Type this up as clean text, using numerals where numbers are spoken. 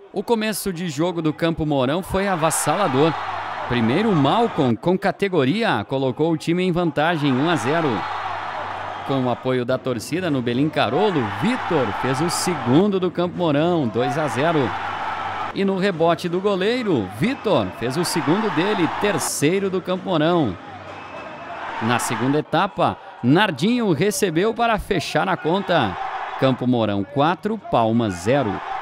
O começo de jogo do Campo Mourão foi avassalador. Primeiro, Malcom, com categoria, colocou o time em vantagem 1-0. Com o apoio da torcida no Belim Carolo, Vitor fez o segundo do Campo Mourão, 2-0. E no rebote do goleiro, Vitor fez o segundo dele, terceiro do Campo Mourão. Na segunda etapa, Nardinho recebeu para fechar a conta. Campo Mourão 4, Palmas 0.